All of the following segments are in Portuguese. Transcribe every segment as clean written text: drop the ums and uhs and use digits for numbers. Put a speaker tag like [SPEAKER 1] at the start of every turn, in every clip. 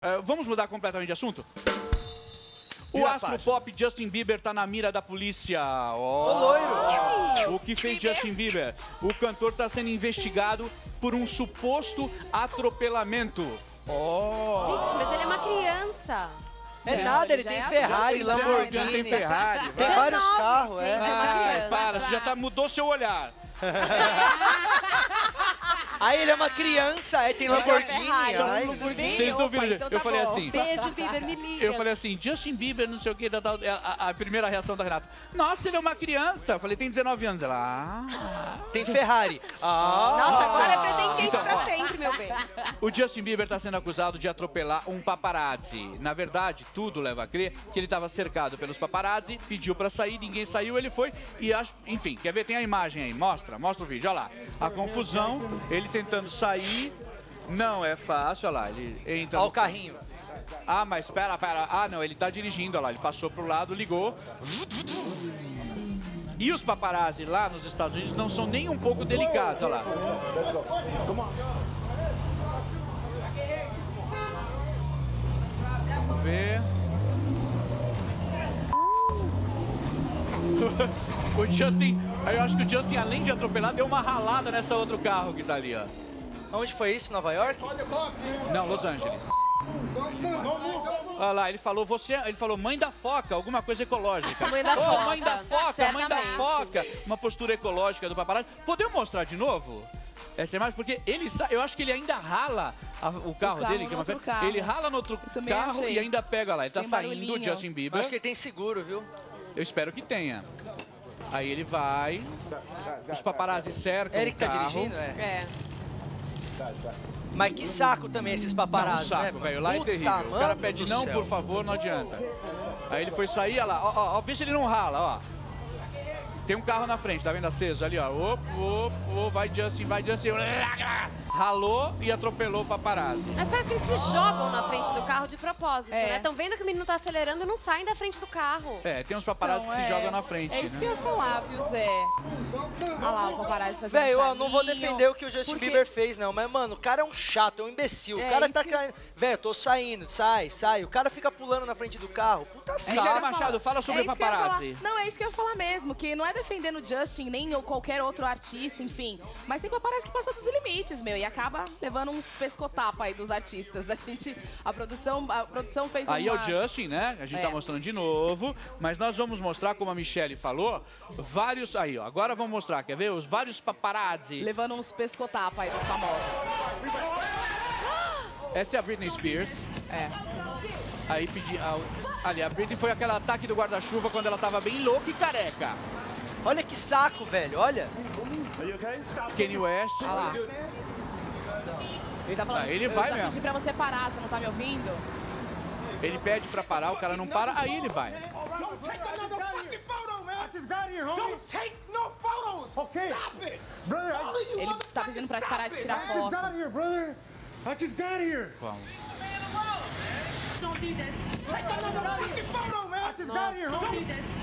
[SPEAKER 1] Vamos mudar completamente de assunto? O
[SPEAKER 2] Vira a
[SPEAKER 1] astro
[SPEAKER 2] página.
[SPEAKER 1] pop Justin Bieber tá na mira da polícia.
[SPEAKER 2] Ô, loiro!
[SPEAKER 1] O que fez Justin Bieber? O cantor está sendo investigado por um suposto atropelamento.
[SPEAKER 3] Gente, mas ele é uma criança.
[SPEAKER 2] É nada, ele tem Ferrari,
[SPEAKER 1] Já
[SPEAKER 2] Lamborghini,
[SPEAKER 1] tem Ferrari.
[SPEAKER 2] tem
[SPEAKER 1] vai.
[SPEAKER 2] vários
[SPEAKER 3] 19,
[SPEAKER 2] carros,
[SPEAKER 3] gente,
[SPEAKER 2] é.
[SPEAKER 3] é uma
[SPEAKER 1] Ai,
[SPEAKER 3] criança.
[SPEAKER 1] para, você já mudou seu olhar.
[SPEAKER 2] Aí ele é uma criança, aí tem Lamborghini.
[SPEAKER 3] Ferrari,
[SPEAKER 2] Ai,
[SPEAKER 1] Vocês não viram?
[SPEAKER 4] então
[SPEAKER 1] Eu
[SPEAKER 4] tá
[SPEAKER 1] falei
[SPEAKER 4] bom.
[SPEAKER 1] assim.
[SPEAKER 4] Beijo, Bieber, me liga.
[SPEAKER 1] Eu falei assim, Justin Bieber, não sei o que, a primeira reação da Renata. Nossa, ele é uma criança. Eu falei, tem 19 anos. Ela,
[SPEAKER 2] tem Ferrari.
[SPEAKER 3] Nossa, agora é pretendente
[SPEAKER 1] Então,
[SPEAKER 3] pra
[SPEAKER 1] ó.
[SPEAKER 3] sempre, meu bem.
[SPEAKER 1] O Justin Bieber está sendo acusado de atropelar um paparazzi. Na verdade, tudo leva a crer que ele estava cercado pelos paparazzi, pediu para sair, ninguém saiu, ele foi e enfim, quer ver? Tem a imagem aí, mostra o vídeo, olha lá. A confusão, ele tentando sair, não é fácil, olha lá, ele entra
[SPEAKER 2] Olha
[SPEAKER 1] no
[SPEAKER 2] o carrinho.
[SPEAKER 1] Ah, mas pera. Ah, não, ele tá dirigindo, olha lá, ele passou pro lado, ligou. E os paparazzi lá nos Estados Unidos não são nem um pouco delicados, olha lá. Vamos ver. O Justin, eu acho que o Justin, além de atropelar, deu uma ralada nessa outro carro que tá ali, ó.
[SPEAKER 2] Onde foi isso? Nova York?
[SPEAKER 1] Não, Los Angeles. Olha lá, ele falou mãe da foca, alguma coisa ecológica.
[SPEAKER 3] Mãe da
[SPEAKER 1] Ô,
[SPEAKER 3] foca,
[SPEAKER 1] mãe da foca, mãe da
[SPEAKER 3] certamente.
[SPEAKER 1] foca. Uma postura ecológica do paparazzi. Podemos mostrar de novo? Essa imagem, porque ele eu acho que ele ainda rala o carro dele. Que é uma
[SPEAKER 4] no outro carro.
[SPEAKER 1] Ele rala no outro
[SPEAKER 4] também
[SPEAKER 1] carro
[SPEAKER 4] achei.
[SPEAKER 1] e ainda pega lá. Ele tá
[SPEAKER 4] Tem
[SPEAKER 1] saindo,
[SPEAKER 4] barulhinho.
[SPEAKER 1] o Justin
[SPEAKER 2] Eu
[SPEAKER 1] Bieber.
[SPEAKER 2] acho que ele tem seguro, viu?
[SPEAKER 1] Eu espero que tenha. Aí ele vai, os paparazzi cercam
[SPEAKER 2] Ele
[SPEAKER 1] o
[SPEAKER 2] que tá
[SPEAKER 1] carro.
[SPEAKER 2] dirigindo, é.
[SPEAKER 3] É.
[SPEAKER 2] Mas que saco também esses
[SPEAKER 1] Não, um
[SPEAKER 2] paparazzi,
[SPEAKER 1] saco,
[SPEAKER 2] né?
[SPEAKER 1] velho. Lá é
[SPEAKER 2] Puta,
[SPEAKER 1] terrível. O cara
[SPEAKER 2] mano
[SPEAKER 1] pede
[SPEAKER 2] do
[SPEAKER 1] não,
[SPEAKER 2] céu.
[SPEAKER 1] por favor, não adianta. Aí ele foi sair, olha lá. Ó, vê se ele não rala, ó. Tem um carro na frente, tá vendo aceso ali, ó. Vai Justin. Ralou e atropelou o paparazzi.
[SPEAKER 3] Mas parece que eles se jogam na frente do carro de propósito,
[SPEAKER 4] É.
[SPEAKER 3] né? Estão vendo que o menino tá acelerando e não saem da frente do carro.
[SPEAKER 1] É, tem uns paparazzi que se jogam na frente,
[SPEAKER 4] É isso que
[SPEAKER 1] né?
[SPEAKER 4] eu ia falar, viu, Zé? Olha lá o paparazzi fazendo
[SPEAKER 2] Velho, eu não vou
[SPEAKER 4] charminho.
[SPEAKER 2] defender o que o Justin
[SPEAKER 4] Porque-
[SPEAKER 2] Bieber fez, não. Mas, mano, o cara é um chato, é um imbecil.
[SPEAKER 4] É,
[SPEAKER 2] O cara
[SPEAKER 4] isso
[SPEAKER 2] tá
[SPEAKER 4] que-
[SPEAKER 2] caindo. Velho, eu tô saindo, sai. O cara fica pulando na frente do carro. Puta
[SPEAKER 1] Michele
[SPEAKER 2] saco.
[SPEAKER 1] Machado, fala sobre o
[SPEAKER 4] isso que eu ia
[SPEAKER 1] paparazzi.
[SPEAKER 4] falar. Não, é isso que eu ia falar mesmo, que não é defendendo o Justin, nem qualquer outro artista, enfim. Mas tem paparazzi que passa dos limites, meu, e acaba levando uns pescotapas aí dos artistas. A produção fez
[SPEAKER 1] Aí é
[SPEAKER 4] uma...
[SPEAKER 1] o Justin, né? A gente tá
[SPEAKER 4] É.
[SPEAKER 1] mostrando de novo, mas nós vamos mostrar, como a Michelle falou, vários... Aí, ó, agora vamos mostrar, quer ver? Os vários paparazzi.
[SPEAKER 4] Levando uns pescotapas aí dos famosos.
[SPEAKER 1] Essa é a Britney Spears.
[SPEAKER 4] É.
[SPEAKER 1] Aí ali, a Britney foi aquele ataque do guarda-chuva quando ela tava bem louca e careca.
[SPEAKER 2] Olha que saco, velho, olha.
[SPEAKER 1] Kanye West.
[SPEAKER 4] Olha lá. Ele tá falando,
[SPEAKER 1] Ele
[SPEAKER 4] eu
[SPEAKER 1] vai
[SPEAKER 4] já
[SPEAKER 1] mesmo.
[SPEAKER 4] pedi pra você parar, você não tá me ouvindo?
[SPEAKER 1] Ele pede pra parar, o cara não para, aí ele vai.
[SPEAKER 5] Don't take another fucking photo, man! I just got here, homie. Don't take no photos! Okay. Stop it! Brother, all of you
[SPEAKER 4] Ele tá pedindo pra parar de tirar
[SPEAKER 5] I just
[SPEAKER 4] foto.
[SPEAKER 5] got here, brother. I just got here.
[SPEAKER 1] Vamos.
[SPEAKER 6] Don't do this.
[SPEAKER 5] Take another fucking photo, man. I just got here,
[SPEAKER 6] Don't do
[SPEAKER 5] homie.
[SPEAKER 6] this.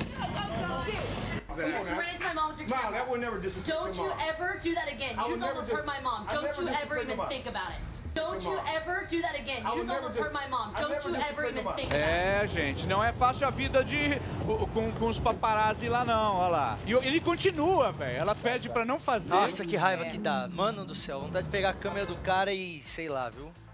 [SPEAKER 6] You just ran into my mom with your camera.
[SPEAKER 5] That would never disrespect
[SPEAKER 6] Don't you ever do that again.
[SPEAKER 5] I
[SPEAKER 6] You
[SPEAKER 5] would
[SPEAKER 6] almost
[SPEAKER 5] never
[SPEAKER 6] hurt my mom.
[SPEAKER 5] I
[SPEAKER 6] Don't
[SPEAKER 5] never
[SPEAKER 6] you ever
[SPEAKER 5] disrespect
[SPEAKER 6] even
[SPEAKER 5] my mom.
[SPEAKER 6] think about it. Don't you
[SPEAKER 5] mom.
[SPEAKER 6] ever do that again.
[SPEAKER 5] I
[SPEAKER 6] You
[SPEAKER 5] would never
[SPEAKER 6] almost hurt my mom.
[SPEAKER 5] I
[SPEAKER 6] Don't
[SPEAKER 5] never
[SPEAKER 6] you ever
[SPEAKER 5] disrespect
[SPEAKER 6] even
[SPEAKER 5] my mom.
[SPEAKER 6] think about it.
[SPEAKER 1] É, gente, não é fácil a vida com os paparazzi lá não, olha lá. E ele continua, velho. Ela pede pra não fazer.
[SPEAKER 2] Nossa, que raiva que dá. Mano do céu, vontade de pegar a câmera do cara e sei lá, viu?